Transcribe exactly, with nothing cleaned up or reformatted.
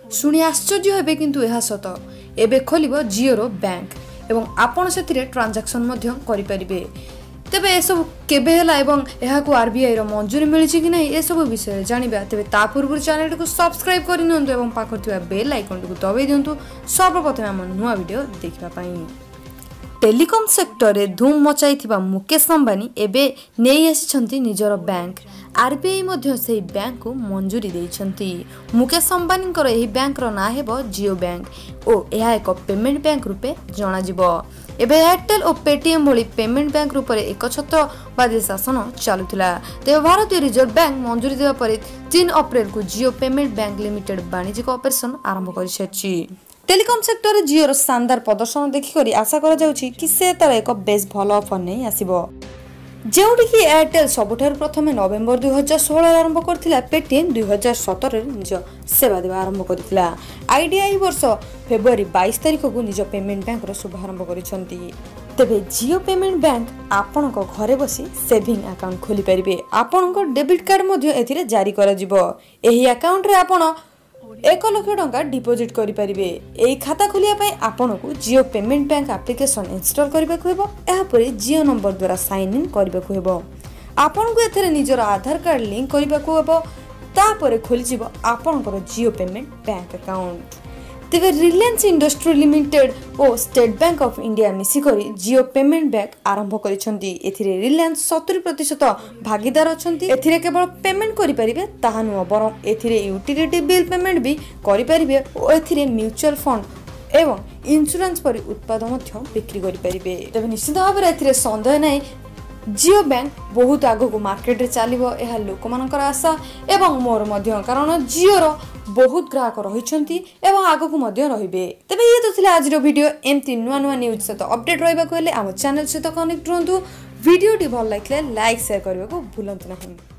शुणी आश्चर्य हेबे किंतु यह सत एबे खोलिबो जियो रो बैंक एवं आपण सेथिरे ट्रांजैक्शन मध्य करि परिबे। तेबे ए सब केबे हला एवं एहा को आरबीआई रो मंजूरी मिली छि कि नै ए सब विषय जानिबा। तेबे ता पूर्व चैनल को सब्सक्राइब करि नंतु एवं पाखर थिबा बेल आइकन को दबाई दियंतु सर्वप्रथम हम नुवा वीडियो देखिबा पई। टेलीकॉम सेक्टर रे धूम मचाई थिबा मुकेश अंबानी एबे नेई आसी निजर बैंक। आरबीआई मध्य से बैंक को मंजूरी देइछंती। मुकेश अंबानी कर एही बैंक रो ना हेबो जियो बैंक ओ एहा एक पेमेंट बैंक रूपे जाना जिवो। एबे एयरटेल और पेटीएम भली पेमेंट बैंक रूप में एक छत्रवादी शासन चलुला। तेज भारतीय रिजर्व बैंक मंजूरी देवा पर तीन अप्रैल को जियो पेमेंट बैंक लिमिटेड वाणिज्यिक ऑपरेशन आरंभ कर टेलीकॉम सेक्टर जियो शानदार प्रदर्शन देखिक आशा करा जाउछि कि से तार एक बेस भल ऑफर नहीं आसीबो। जेउठी कि एयरटेल सबुठार प्रथमे नवेम्बर दुई हजार षोहल आरंभ करथिला, पेटीएम दुई हजार सतर निज सेवा देवा आरंभ करथिला। आईडीआई वर्ष फेब्रुआरी बाईस तारिख को निज पेमेंट बैंक रो शुभारंभ करिसंती। तेबे जियो पेमेंट बैंक आपण को घरे बसी सेविंग अकाउंट खोली परिबे। आपण को डेबिट कार्ड मध्ये एथिरे जारी करा जिवो। एही अकाउंट रे आपण एक लाख टंका डिपोजिट करि परिबे। एही खाता खोलिया पई आपण को Jio payment bank application install करबा को हेबो। एहा परे जियो नंबर द्वारा साइन इन करबा को हेबो। आपण को एथरे निजर आधार कार्ड लिंक करबा को हेबो। ता परे खोली जिवो आपण को जियो पेमेंट बैंक अकाउंट। तेबे रिलायंस इंडस्ट्री लिमिटेड और स्टेट बैंक ऑफ इंडिया मिसी करी जियो पेमेंट बैंक आरंभ करिसंती। एथिरे रिलायंस सत्तर प्रतिशत भागीदार अछंती। एथिरे केवल पेमेंट करि परिबे ताहा नुह, बरं एथिरे यूटिलिटी बिल पेमेंट भी करि परिबे और एथिरे म्यूचुअल फंड एवं इंश्योरेंस परि उत्पाद मध्य बिक्री करि परिबे। तेबे निश्चित भाव रे एथिरे संदेह नै जियो बैंक बहुत आगो को मार्केट रे चलिबो। एहा लोक मानकर आशा एवं मोर मध्य, कारण जियो रो बहुत ग्राहक रहिछंती एवं आगो को मध्य रहिबे। तबे ये तो थिला आज रो वीडियो। एमती नुवा नुवा न्यूज से तो अपडेट रहबा को हेले हम चैनल से तो कनेक्ट रहंतु। वीडियो टी भल लागले लाइक शेयर करबा को भूलंतु नाही।